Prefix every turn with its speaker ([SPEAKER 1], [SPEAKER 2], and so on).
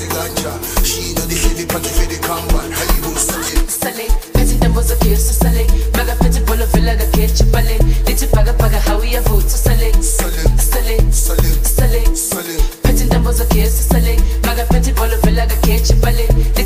[SPEAKER 1] the ganja. She know the heavy party for the combat. How you go sale?
[SPEAKER 2] Sale, petty them was a kiss to sale. Maga petty polo feel like a catch a ballet. Little paga how we have vote to sale.
[SPEAKER 1] Sale,
[SPEAKER 2] Sale,
[SPEAKER 1] sale,
[SPEAKER 2] sale,
[SPEAKER 1] sale.
[SPEAKER 2] petty them was a kiss to sale. Maga petty polo feel like a catch a ballet.